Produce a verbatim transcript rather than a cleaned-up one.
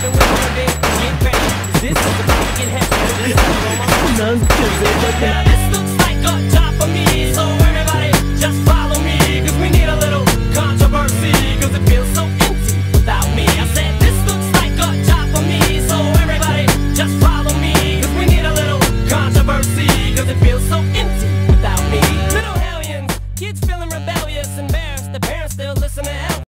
been waiting all day. Get ready, 'cause this is about to get heavy. なんて贅沢。 Now this looks like a job for me, so everybody just follow me, 'cause we need a little controversy, 'cause it feels so empty without me. I said this looks like a job for me, so everybody just follow me, 'cause we need a little controversy, 'cause it feels so empty.